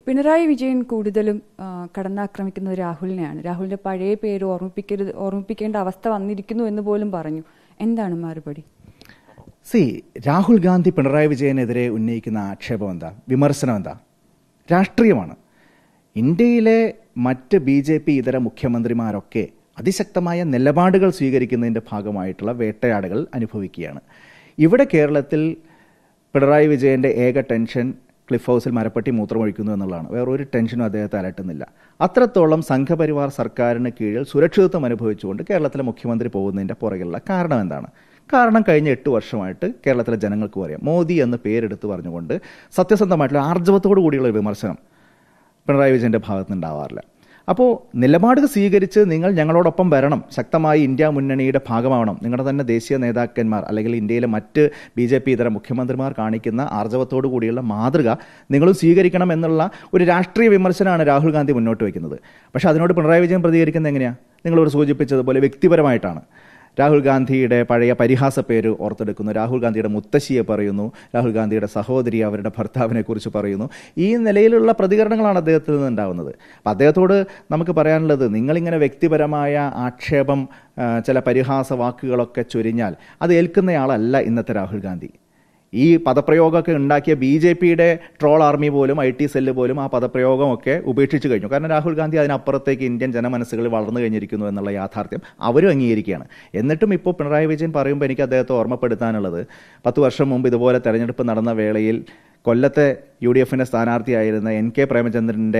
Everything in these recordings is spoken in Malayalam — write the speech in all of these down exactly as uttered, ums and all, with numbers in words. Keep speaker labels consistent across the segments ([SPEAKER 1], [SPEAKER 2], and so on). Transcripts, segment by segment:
[SPEAKER 1] പിണറായി വിജയൻ കൂടുതലും കടന്നാക്രമിക്കുന്നത് രാഹുലിനെയാണ്. രാഹുലിന്റെ പഴയ പേര് ഓർമ്മിപ്പിക്കരുത് ഓർമ്മിപ്പിക്കേണ്ട അവസ്ഥ വന്നിരിക്കുന്നു എന്ന് പോലും പറഞ്ഞു. എന്താണ് മറുപടി?
[SPEAKER 2] സി രാഹുൽ ഗാന്ധി പിണറായി വിജയനെതിരെ ഉന്നയിക്കുന്ന ആക്ഷേപം എന്താ, വിമർശനം എന്താ? രാഷ്ട്രീയമാണ്. ഇന്ത്യയിലെ മറ്റ് ബി ജെ പി ഇതര മുഖ്യമന്ത്രിമാരൊക്കെ അതിശക്തമായ നിലപാടുകൾ സ്വീകരിക്കുന്നതിൻ്റെ ഭാഗമായിട്ടുള്ള വേട്ടയാടുകൾ അനുഭവിക്കുകയാണ്. ഇവിടെ കേരളത്തിൽ പിണറായി വിജയൻ്റെ ഏക ടെൻഷൻ ക്ലിഫ് ഹൗസിൽ മരപ്പട്ടി മൂത്രമൊഴിക്കുന്നു എന്നുള്ളതാണ്. വേറൊരു ടെൻഷനും അദ്ദേഹത്തെ അലട്ടുന്നില്ല. അത്രത്തോളം സംഘപരിവാർ സർക്കാരിന് കീഴിൽ സുരക്ഷിതത്വം അനുഭവിച്ചുകൊണ്ട് കേരളത്തിലെ മുഖ്യമന്ത്രി പോകുന്നതിൻ്റെ പുറകിലുള്ള കാരണം എന്താണ്? കാരണം കഴിഞ്ഞ എട്ട് വർഷമായിട്ട് കേരളത്തിലെ ജനങ്ങൾക്ക് പറയാം, മോദി എന്ന് പേരെടുത്ത് പറഞ്ഞുകൊണ്ട് സത്യസന്ധമായിട്ടുള്ള ആർജവത്തോടു കൂടിയുള്ള വിമർശനം പിണറായി വിജയൻ്റെ ഭാഗത്തുനിന്നുണ്ടാവാറില്ല. അപ്പോൾ നിലപാടുകൾ സ്വീകരിച്ച് നിങ്ങൾ ഞങ്ങളോടൊപ്പം വരണം, ശക്തമായി ഇന്ത്യ മുന്നണിയുടെ ഭാഗമാവണം, നിങ്ങളുടെ തന്നെ ദേശീയ നേതാക്കന്മാർ അല്ലെങ്കിൽ ഇന്ത്യയിലെ മറ്റ് ബി ജെ പി ഇതര മുഖ്യമന്ത്രിമാർ കാണിക്കുന്ന ആർജവത്തോടു കൂടിയുള്ള മാതൃക നിങ്ങളും സ്വീകരിക്കണം എന്നുള്ള ഒരു രാഷ്ട്രീയ വിമർശനമാണ് രാഹുൽ ഗാന്ധി മുന്നോട്ട് വയ്ക്കുന്നത്. പക്ഷേ അതിനോട് പിണറായി വിജയൻ പ്രതികരിക്കുന്നത് എങ്ങനെയാണ്? നിങ്ങളിവിടെ സൂചിപ്പിച്ചതുപോലെ വ്യക്തിപരമായിട്ടാണ്. രാഹുൽ ഗാന്ധിയുടെ പഴയ പരിഹാസ പേര് ഓർത്തെടുക്കുന്നു, രാഹുൽ ഗാന്ധിയുടെ മുത്തശ്ശിയെ പറയുന്നു, രാഹുൽ ഗാന്ധിയുടെ സഹോദരി അവരുടെ ഭർത്താവിനെ കുറിച്ച് പറയുന്നു. ഈ നിലയിലുള്ള പ്രതികരണങ്ങളാണ് അദ്ദേഹത്തിൽ നിന്ന് ഉണ്ടാകുന്നത്. അപ്പം അദ്ദേഹത്തോട് നമുക്ക് പറയാനുള്ളത്, നിങ്ങളിങ്ങനെ വ്യക്തിപരമായ ആക്ഷേപം, ചില പരിഹാസ വാക്കുകളൊക്കെ ചൊരിഞ്ഞാൽ അത് ഏൽക്കുന്നയാളല്ല ഇന്നത്തെ രാഹുൽ ഗാന്ധി. ഈ പദപ്രയോഗമൊക്കെ ഉണ്ടാക്കിയ ബി ജെ പിയുടെ ട്രോൾ ആർമി പോലും ഐ ടി സെല്ല് പോലും ആ പദപ്രയോഗമൊക്കെ ഉപേക്ഷിച്ച് കഴിഞ്ഞു. കാരണം രാഹുൽ ഗാന്ധി അതിനപ്പുറത്തേക്ക് ഇന്ത്യൻ ജനമനസ്സുകളിൽ വളർന്നു കഴിഞ്ഞിരിക്കുന്നു എന്നുള്ള യാഥാർത്ഥ്യം അവരും അംഗീകരിക്കുകയാണ്. എന്നിട്ടും ഇപ്പോൾ പിണറായി വിജയൻ പറയുമ്പോൾ എനിക്ക് അദ്ദേഹത്തെ ഓർമ്മപ്പെടുത്താനുള്ളത്, പത്ത് വർഷം മുമ്പ് ഇതുപോലെ തെരഞ്ഞെടുപ്പ് നടന്ന വേളയിൽ കൊല്ലത്തെ യു ഡി എഫിൻ്റെ സ്ഥാനാർത്ഥിയായിരുന്ന എൻ കെ പ്രേമചന്ദ്രൻ്റെ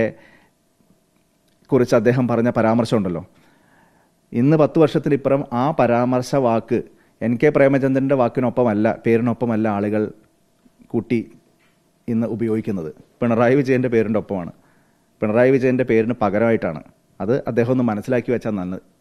[SPEAKER 2] കുറിച്ച് അദ്ദേഹം പറഞ്ഞ പരാമർശമുണ്ടല്ലോ. ഇന്ന് പത്ത് വർഷത്തിനിപ്പുറം ആ പരാമർശ വാക്ക് എൻ കെ പ്രേമചന്ദ്രൻ്റെ വാക്കിനൊപ്പമല്ല, പേരിനൊപ്പമല്ല ആളുകൾ കൂട്ടി ഇന്ന് ഉപയോഗിക്കുന്നത്. പിണറായി വിജയൻ്റെ പേരിൻ്റെ ഒപ്പമാണ്, പിണറായി വിജയൻ്റെ പേരിന് പകരമായിട്ടാണ്. അത് അദ്ദേഹം ഒന്ന് മനസ്സിലാക്കി വെച്ചാൽ നന്ന്